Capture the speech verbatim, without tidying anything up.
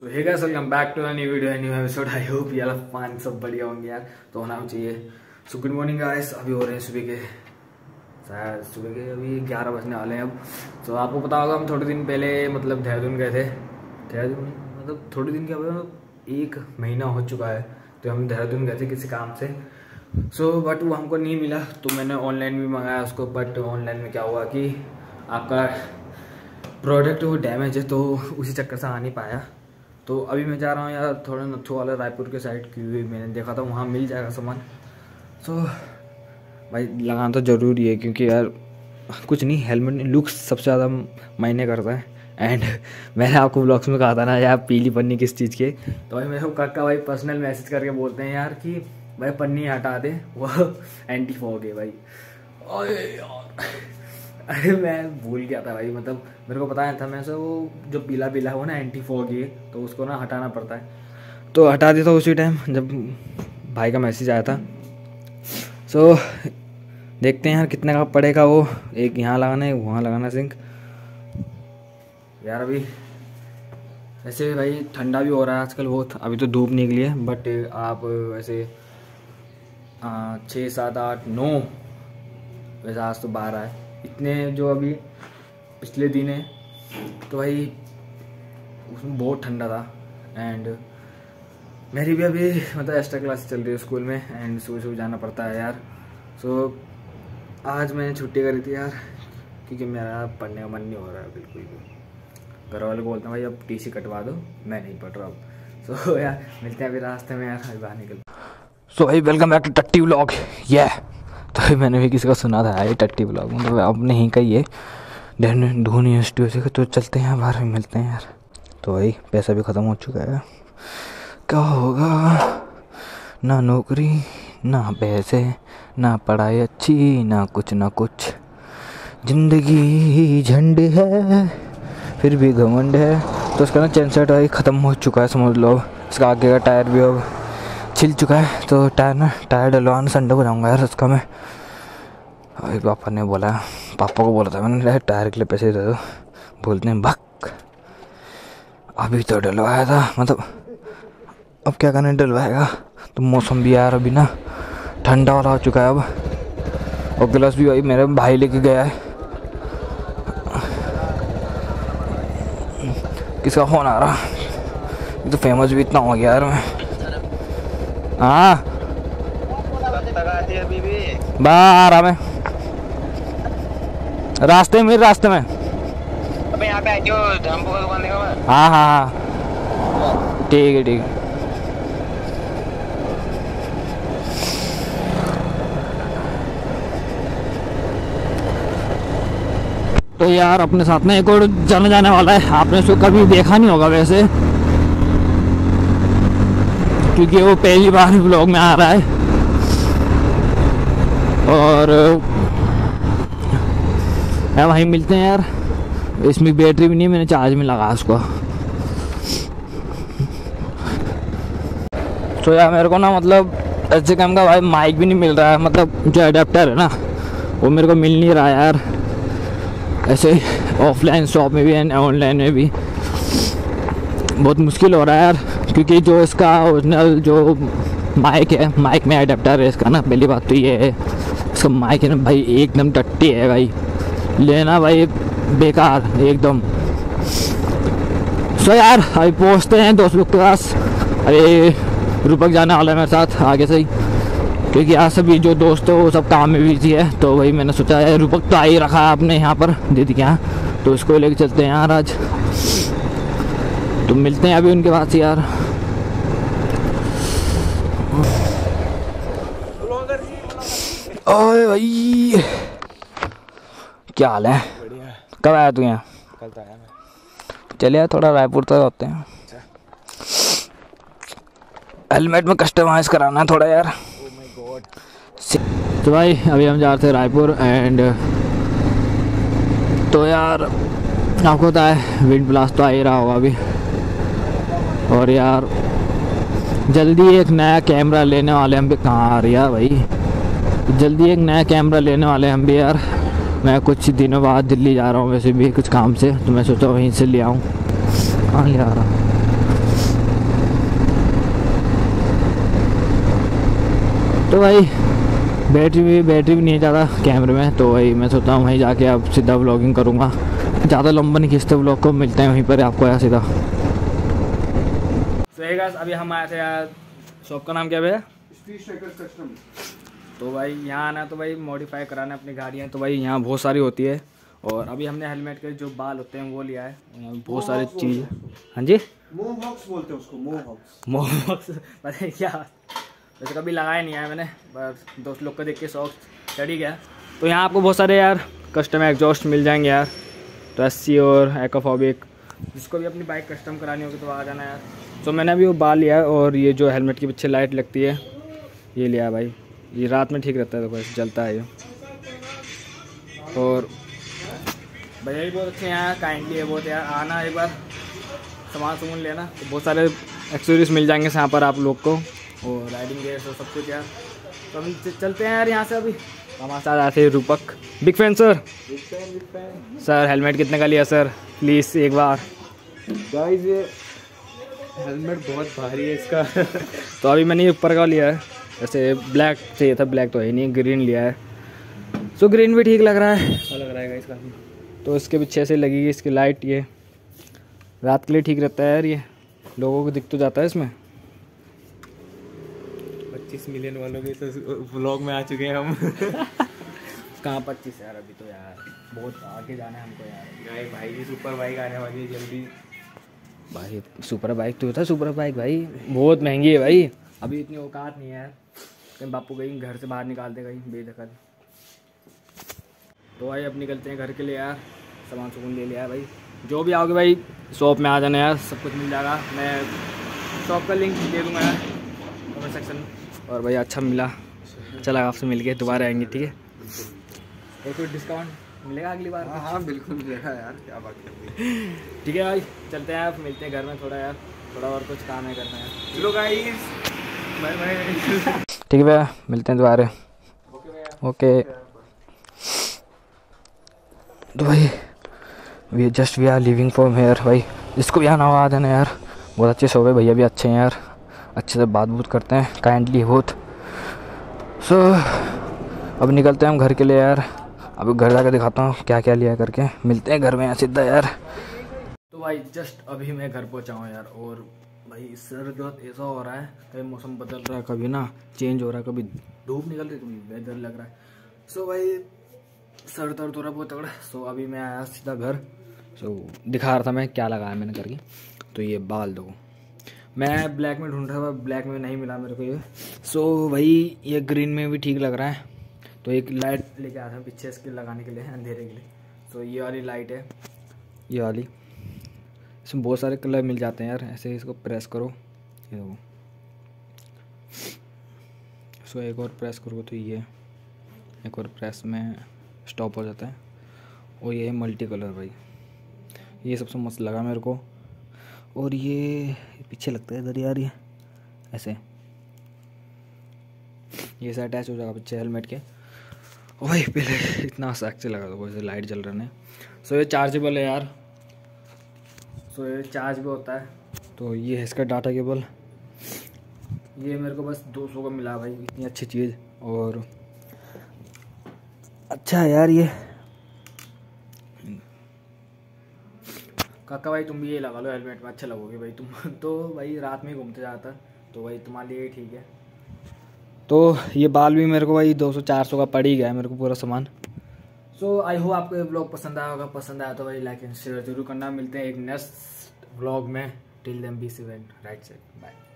तो hey guys, welcome back to a new video new episode. I hope ये वाला पान सब बढ़िया होंगे यार, तो होना चाहिए। सो गुड मॉर्निंग गाइस, अभी हो रहे हैं सुबह के शायद सुबह के अभी ग्यारह बजने वाले हैं अब। तो आपको पता होगा हम थोड़े दिन पहले मतलब देहरादून गए थे। देहरादून मतलब थोड़े दिन क्या हुआ, एक महीना हो चुका है। तो हम देहरादून गए थे किसी काम से। सो so, बट वो हमको नहीं मिला, तो मैंने ऑनलाइन भी मंगाया उसको। बट ऑनलाइन में क्या हुआ कि आपका प्रोडक्ट वो डैमेज है, तो उसी चक्कर से आ नहीं पाया। तो अभी मैं जा रहा हूँ यार थोड़ा नथु वाला रायपुर के साइड, क्योंकि मैंने देखा था वहाँ मिल जाएगा सामान। तो भाई लगाना तो ज़रूरी है, क्योंकि यार कुछ नहीं, हेलमेट लुक्स सबसे ज़्यादा मायने करता है। एंड मैंने आपको ब्लॉग्स में कहा था ना यार पीली पन्नी किस चीज़ की, तो भाई मेरे को काका भाई पर्सनल मैसेज करके बोलते हैं यार कि भाई पन्नी हटा दे, वो एंटी फॉग है भाई। अरे यार अरे मैं भूल गया था भाई, मतलब मेरे को पता नहीं था। मैं से वो जो पीला पीला है वो ना एंटी फॉग है, तो उसको ना हटाना पड़ता है। तो हटा दिया था उसी टाइम जब भाई का मैसेज आया था। सो देखते हैं यार कितने का पड़ेगा वो। एक यहाँ लगाना है, वहाँ लगाना सिंक यार। अभी वैसे भाई ठंडा भी हो रहा है आजकल बहुत, अभी तो धूप निकली है। बट आप वैसे छः सात आठ नौ, वैसे आज तो बारह है, इतने जो अभी पिछले दिन है तो भाई उसमें बहुत ठंडा था। एंड मेरी भी अभी मतलब एक्स्ट्रा क्लास चल रही है स्कूल में, एंड सुबह सुबह जाना पड़ता है यार। सो so, आज मैंने छुट्टी करी थी यार, क्योंकि मेरा पढ़ने का मन नहीं हो रहा है बिल्कुल भी। घर वाले बोलते हैं भाई अब टी सी कटवा दो, मैं नहीं पढ़ रहा अब। सो so, यार मिलते हैं अभी रास्ते में यार, अभी बाहर निकल। सो भाई वेलकम बैक टू टट्टी व्लॉग। ये तो मैंने भी किसी को सुना था ये टट्टी व्लॉग, मतलब आपने ही कही है धोनी यूनिवर्सिटी से। तो चलते हैं बाहर में मिलते हैं यार। तो भाई पैसा भी ख़त्म हो चुका है, क्या होगा, ना नौकरी ना पैसे ना पढ़ाई अच्छी ना कुछ ना कुछ, जिंदगी झंड है फिर भी घमंड है। तो उसका ना चैन सेट भाई ख़त्म हो चुका है समझ लो। इसका आगे का टायर भी अब छिल चुका है, तो टायर ना टायर डलवाना संडे को जाऊँगा यार उसका मैं। अभी पापा ने बोला, पापा को बोला था मैंने टायर के लिए पैसे दे दो, बोलते हैं भक अभी तो डलवाया था, मतलब अब क्या करने डलवाएगा। तो मौसम भी यार अभी ना ठंडा वाला हो चुका है अब। और गिलास भी भाई मेरे भाई लेके गया है। किसका फ़ोन आ रहा, ये तो फेमस भी इतना हो गया यार मैं। हाँ बा आ रहा मैं रास्ते में रास्ते में अबे यहाँ पे जो धामपू का दुकान देखा मैं। हाँ हाँ हाँ ठीक है ठीक है। तो यार अपने साथ में एक और जाने जाने वाला है, आपने उसको कभी देखा नहीं होगा वैसे, क्योंकि वो पहली बार ब्लॉग में आ रहा है। और यार वहीं मिलते हैं यार। इसमें बैटरी भी नहीं, मैंने चार्ज में लगा उसको। तो यार मेरे को ना मतलब ऐसे काम का भाई माइक भी नहीं मिल रहा है, मतलब जो अडेप्टर है ना वो मेरे को मिल नहीं रहा है यार। ऐसे ऑफलाइन शॉप में भी एंड ऑनलाइन में भी बहुत मुश्किल हो रहा है यार, क्योंकि जो इसका ओरिजिनल जो माइक है, माइक में अडेप्टर है इसका ना, पहली बात तो ये है इसका माइक है ना भाई एकदम टट्टी है भाई, लेना भाई बेकार एकदम। सो यार अभी पहुँचते हैं दोस्त लोग के पास। अरे रूपक जाने वाला है मेरे साथ आगे से ही, क्योंकि आज सभी जो दोस्त हो वो सब काम में बिजी है। तो वही मैंने सोचा है रूपक तो आ ही रखा है आपने यहाँ पर दीदी के यहाँ, तो इसको लेके चलते हैं यार आज। तो मिलते हैं अभी उनके पास यार। ओए भाई क्या हाल है, कब आया तू यहाँ? कल तो आया मैं। चले यार थोड़ा रायपुर तक होते हैं। हेलमेट में कस्टमाइज कराना है थोड़ा यार। Oh my god. तो भाई अभी हम जा रहे थे रायपुर। एंड तो यार आपको पता है विंड ब्लास्ट तो आ ही रहा होगा अभी। और यार जल्दी एक नया कैमरा लेने वाले हम भी। कहाँ आ रही है भाई, जल्दी एक नया कैमरा लेने वाले हम भी यार। मैं कुछ दिनों बाद दिल्ली जा रहा हूँ वैसे भी कुछ काम से, तो मैं सोचा वहीं से ले आऊँ। कहाँ ले आ रहा भाई बैटरी भी बैटरी भी नहीं है ज़्यादा कैमरे में, तो भाई मैं सोचता हूँ वहीं जाके अब सीधा व्लॉगिंग करूँगा। ज़्यादा लंबा नहीं खींचते व्लॉग को, मिलते हैं वहीं पर आपको यार सीधा। सही गाइस, अभी हम आए थे यार, शॉप का नाम क्या भैया? तो भाई यहाँ आना तो भाई मॉडिफाई कराना अपनी गाड़ियाँ, तो भाई यहाँ बहुत सारी होती है। और अभी हमने हेलमेट के जो बाल होते हैं वो लिया है, बहुत सारी चीज़। हाँ जी, मोहॉक्स बोलते हैं उसको, मोहॉक्स। मोहॉक्स पता है क्या, वैसे कभी लगाया नहीं है मैंने, बस दोस्त लोग को देख के शौक चढ़ ही गया। तो यहाँ आपको बहुत सारे यार कस्टम एग्जॉस्ट मिल जाएंगे यार, तो एससी और एक्वाफोबिक, जिसको भी अपनी बाइक कस्टम करानी होगी तो आ जाना यार। तो मैंने अभी वो बाल लिया है, और ये जो हेलमेट के पीछे लाइट लगती है ये लिया है भाई, ये रात में ठीक रहता है, तो बस जलता है ये। और भैया भी बहुत अच्छे हैं यहाँ, काइंडली है बहुत यार, आना एक बार सामान सामान लेना, तो बहुत सारे एक्सेसरीज मिल जाएंगे यहाँ पर आप लोग को, और राइडिंग गेयर्स और सब कुछ यार। तो हम चलते हैं यार यहाँ से। अभी हमारे साथ आते हैं Rupak, big fan sir. Big fan, big fan. Sir helmet कितने का लिया सर, प्लीज़ एक बार। गाइस ये हेलमेट बहुत भारी है इसका। तो अभी मैंने ये ऊपर का लिया है, ऐसे ब्लैक चाहिए था, ब्लैक तो है नहीं, ग्रीन लिया है। सो ग्रीन भी ठीक लग रहा है, अच्छा लग रहा है गाइस काफ़ी। तो इसके पीछे से लगेगी इसकी लाइट, ये रात के लिए ठीक रहता है यार, ये लोगों को दिख तो जाता है इसमें। पच्चीस मिलियन वालों के तो व्लॉग में आ चुके हैं हम। कहाँ पच्चीस यार, अभी तो यार बहुत आगे जाना है हमको यार। भाई भाई की सुपर बाइक आने वाली है जल्दी। भाई सुपर बाइक तो होता, सुपर बाइक भाई बहुत महंगी है भाई, अभी इतनी औकात नहीं है यार, कहीं बापू कहीं घर से बाहर निकाल दे कहीं बेदखल। तो भाई अब निकलते हैं घर के लिए यार, सामान सुकून ले लिया भाई। जो भी आओगे भाई शॉप में आ जाना यार, सब कुछ मिल जाएगा। मैं शॉप का लिंक दे दूँगा यार कमेंट सेक्शन में। और भाई अच्छा मिला, चला आपसे मिल के दोबारा आएंगे, ठीक है? और कोई डिस्काउंट मिलेगा अगली बार? हाँ हाँ बिल्कुल मिलेगा यार, क्या बात कर रही है। ठीक है भाई, चलते हैं आप, मिलते हैं घर में थोड़ा यार, थोड़ा और कुछ काम है करना है। चलो गाइस, बाय बाय। ठीक है भैया, मिलते हैं दोबारा। ओके। तो भाई we just we are living from here भाई, जिसको भी आना हुआ आ जाना यार, बहुत अच्छे शो है, भैया भी अच्छे हैं यार, अच्छे से बात बूत करते हैं, काइंडली बहुत। सो so, अब निकलते हैं हम घर के लिए यार, अब घर जाकर दिखाता हूँ क्या क्या लिया करके, मिलते हैं घर में यार सीधा यार। तो भाई जस्ट अभी मैं घर पहुँचा हूँ यार, और भाई सर बहुत ऐसा हो रहा है, कभी मौसम बदल रहा है, कभी ना चेंज हो रहा है, कभी धूप निकल रही है, कभी वेदर लग रहा है। सो so, भाई सर दर्द हो रहा है बहुत तगड़ा। सो so, अभी मैं आया सीधा घर। सो so, दिखा रहा था मैं क्या लगाया मैंने करके, तो ये बाल दो, मैं ब्लैक में ढूंढ रहा था, ब्लैक में नहीं मिला मेरे को ये। सो so, भाई ये ग्रीन में भी ठीक लग रहा है, तो एक लाइट लेके आया था पीछे इसके लगाने के लिए, अंधेरे के लिए। सो so, ये वाली लाइट है, ये वाली, इसमें बहुत सारे कलर मिल जाते हैं यार, ऐसे इसको प्रेस करो, ये देखो। सो so, एक और प्रेस करो तो ये, एक और प्रेस में स्टॉप हो जाता है। और ये है मल्टी कलर भाई, ये सबसे मस्त लगा मेरे को। और ये पीछे लगता है इधर यार, ये ऐसे ये से अटैच हो जाएगा पीछे हेलमेट के। ओ भाई पहले इतना सैक से लगा दो, जैसे लाइट जल रहा है। सो ये चार्जेबल है यार, सो ये चार्ज भी होता है। तो ये है इसका डाटा केबल, ये मेरे को बस दो सौ का मिला भाई, इतनी अच्छी चीज़। और अच्छा है यार ये, काका भाई तुम भी ये लगा लो हेलमेट में, अच्छा लगोगे भाई तुम। तो भाई रात में घूमते जाता, तो भाई तुम्हारे लिए ठीक है। तो ये बाल भी मेरे को भाई दो सौ चार सौ का पड़ ही गया है मेरे को पूरा सामान। सो आई होप आपको ये ब्लॉग पसंद आया होगा, पसंद आया तो भाई लाइक एंड शेयर जरूर करना। मिलते हैं एक नेक्स्ट ब्लॉग में, till then be safe, right side, bye.